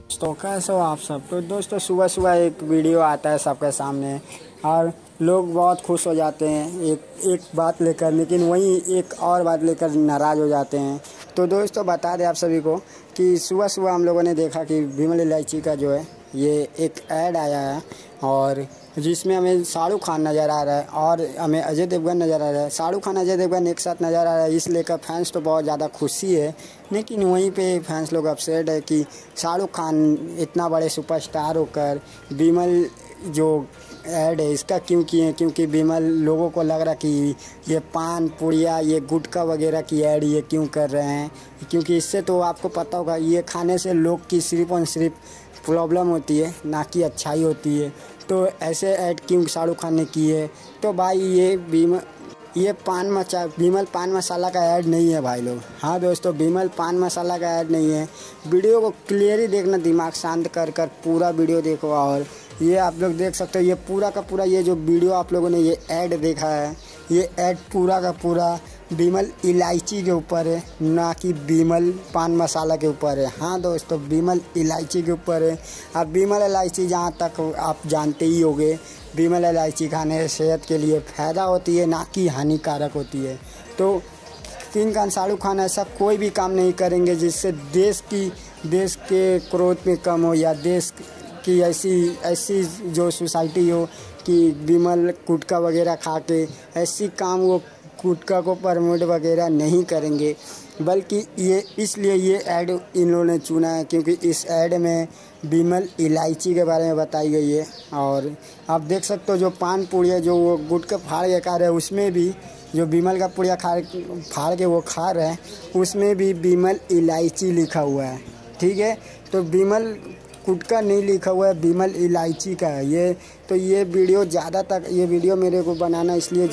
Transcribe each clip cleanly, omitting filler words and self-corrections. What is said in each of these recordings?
तो कैसे हो आप सब। तो दोस्तों सुबह सुबह एक वीडियो आता है सबके सामने और लोग बहुत खुश हो जाते हैं एक बात लेकर, लेकिन वहीं एक और बात लेकर नाराज़ हो जाते हैं। तो दोस्तों बता दें आप सभी को कि सुबह सुबह हम लोगों ने देखा कि विमल इलायची का जो है ये एक ऐड आया है और जिसमें हमें शाहरुख खान नज़र आ रहा है और हमें अजय देवगन नज़र आ रहा है। शाहरुख खान अजय देवगन एक साथ नज़र आ रहा है, इस लेकर फैंस तो बहुत ज़्यादा खुशी है, लेकिन वहीं पे फैंस लोग अपसेट है कि शाहरुख खान इतना बड़े सुपरस्टार होकर विमल जो ऐड है इसका क्यों किए। क्योंकि विमल लोगों को लग रहा कि ये पान पुड़िया ये गुटखा वगैरह की ऐड ये क्यों कर रहे हैं, क्योंकि इससे तो आपको पता होगा ये खाने से लोग की सिर्फ और सिर्फ प्रॉब्लम होती है, ना कि अच्छाई होती है। तो ऐसे ऐड क्यों शाहरुख खान ने की है। तो भाई ये विमल पान मसाला का ऐड नहीं है भाई लोग। हाँ दोस्तों, विमल पान मसाला का ऐड नहीं है। वीडियो को क्लियरली देखना, दिमाग शांत कर कर पूरा वीडियो देखो। और ये आप लोग देख सकते हो ये पूरा का पूरा ये जो वीडियो आप लोगों ने ये ऐड देखा है, ये ऐड पूरा का पूरा विमल इलायची के ऊपर है, ना कि विमल पान मसाला के ऊपर है। हाँ दोस्तों, विमल इलायची के ऊपर है। अब विमल इलायची जहाँ तक आप जानते ही होंगे, विमल इलायची खाने से सेहत के लिए फ़ायदा होती है, ना कि हानिकारक होती है। तो किंग खान शाहरुख खान ऐसा कोई भी काम नहीं करेंगे जिससे देश के क्रोध में कम हो, या देश की ऐसी जो सोसाइटी हो कि विमल गुटखा वगैरह खा के ऐसी काम वो गुटखा को प्रमोट वगैरह नहीं करेंगे। बल्कि ये इसलिए ये ऐड इन लोगों ने चुना है क्योंकि इस ऐड में विमल इलायची के बारे में बताई गई है। और आप देख सकते हो जो पान पुड़िया जो वो गुटखा फाड़ के खा रहे हैं, उसमें भी जो विमल का पुड़िया फाड़ के वो खा रहे हैं उसमें भी विमल इलायची लिखा हुआ है। ठीक है, तो विमल गुटखा नहीं लिखा हुआ है, विमल इलायची का है ये। तो ये वीडियो मेरे को बनाना इसलिए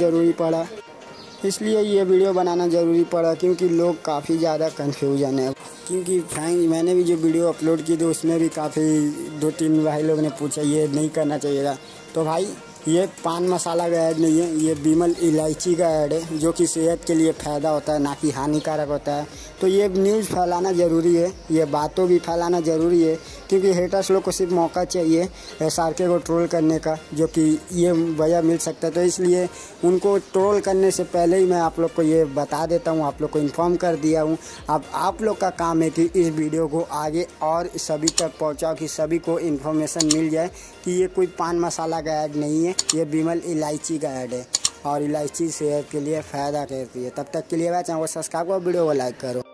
वीडियो बनाना ज़रूरी पड़ा क्योंकि लोग काफ़ी ज़्यादा कन्फ्यूजन है। क्योंकि मैंने भी जो वीडियो अपलोड की थी उसमें भी काफ़ी 2-3 भाई लोग ने पूछा ये नहीं करना चाहिए था। तो भाई ये पान मसाला का ऐड नहीं है, ये विमल इलायची का ऐड है जो कि सेहत के लिए फ़ायदा होता है, ना कि हानिकारक होता है। तो ये न्यूज़ फैलाना ज़रूरी है, ये बातों भी फैलाना ज़रूरी है क्योंकि हेटर्स लोग को सिर्फ मौका चाहिए SRK को ट्रोल करने का, जो कि ये वजह मिल सकता है। तो इसलिए उनको ट्रोल करने से पहले ही मैं आप लोग को ये बता देता हूँ, आप लोग को इन्फॉर्म कर दिया हूँ। अब आप लोग का काम है कि इस वीडियो को आगे और सभी तक पहुँचाओ कि सभी को इन्फॉर्मेशन मिल जाए कि ये कोई पान मसाला का ऐड नहीं है, ये विमल इलायची का ऐड है और इलायची सेहत के लिए फ़ायदा करती है। तब तक के लिए चैनल को सब्सक्राइब करो, वीडियो को लाइक करो।